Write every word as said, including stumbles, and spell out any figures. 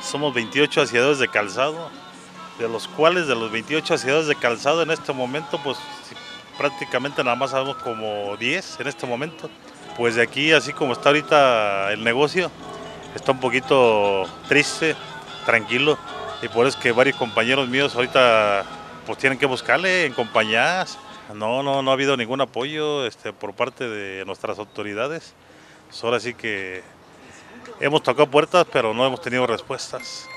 Somos veintiocho aseadores de calzado, de los cuales de los veintiocho aseadores de calzado en este momento, pues prácticamente nada más sabemos como diez en este momento. Pues de aquí, así como está ahorita el negocio, está un poquito triste, tranquilo, y por eso es que varios compañeros míos ahorita pues tienen que buscarle en compañías. No, no, no ha habido ningún apoyo este, por parte de nuestras autoridades. Pues ahora sí que hemos tocado puertas, pero no hemos tenido respuestas.